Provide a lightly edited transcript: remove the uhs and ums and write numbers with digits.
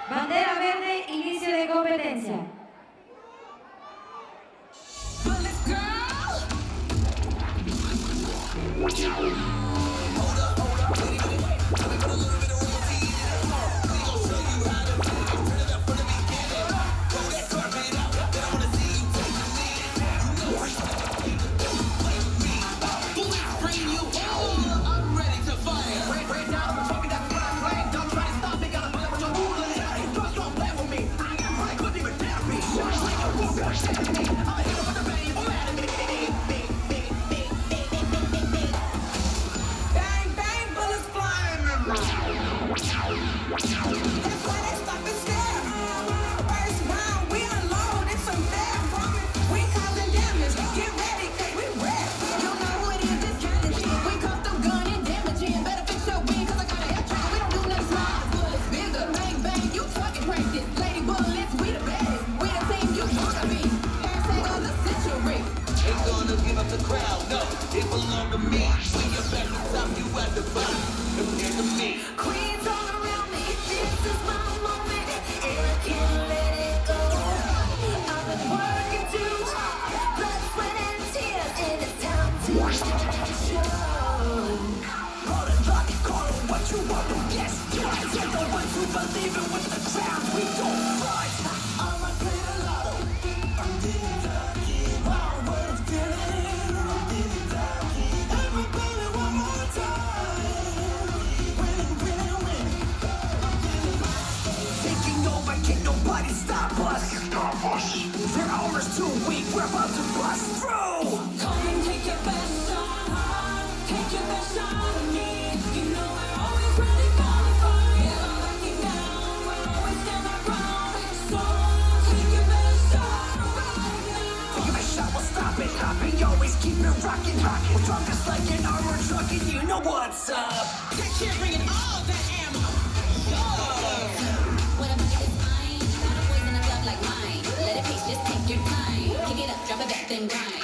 Bandera verde, inicio de competencia. We're drunk just like an armored truck and you know what's up. That shit bringing all that ammo. What about this mine? Got a poison a glove like mine. Let it pace, just take your time. Kick it up, drop it back, then grind.